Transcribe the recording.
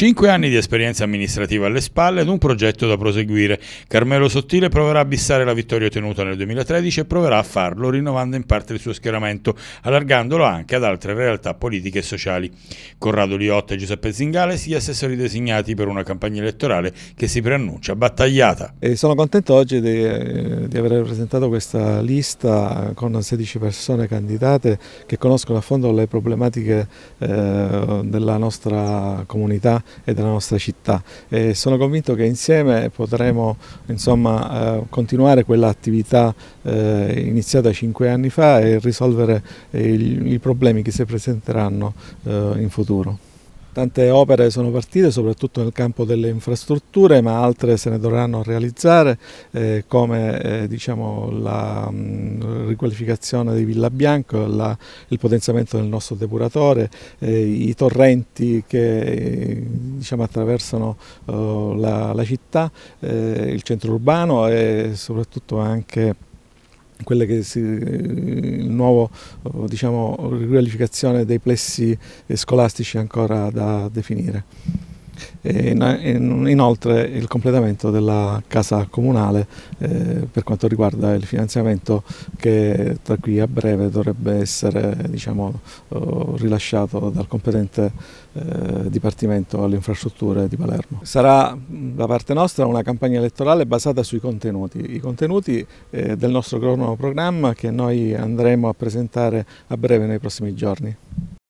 5 anni di esperienza amministrativa alle spalle ed un progetto da proseguire. Carmelo Sottile proverà a bissare la vittoria ottenuta nel 2013 e proverà a farlo rinnovando in parte il suo schieramento, allargandolo anche ad altre realtà politiche e sociali. Corrado Liotta e Giuseppe Zingales, gli assessori designati per una campagna elettorale che si preannuncia battagliata. Sono contento oggi di aver presentato questa lista con 16 persone candidate che conoscono a fondo le problematiche della nostra comunità e della nostra città. Sono convinto che insieme potremo continuare quell'attività iniziata 5 anni fa e risolvere i problemi che si presenteranno in futuro. Tante opere sono partite, soprattutto nel campo delle infrastrutture, ma altre se ne dovranno realizzare, come la riqualificazione di Villa Bianco, il potenziamento del nostro depuratore, i torrenti che attraversano la città, il centro urbano e soprattutto anche il nuovo riqualificazione dei plessi scolastici ancora da definire. Inoltre il completamento della casa comunale per quanto riguarda il finanziamento che da qui a breve dovrebbe essere rilasciato dal competente Dipartimento alle Infrastrutture di Palermo. Sarà da parte nostra una campagna elettorale basata sui contenuti, i contenuti del nostro cronoprogramma che noi andremo a presentare a breve nei prossimi giorni.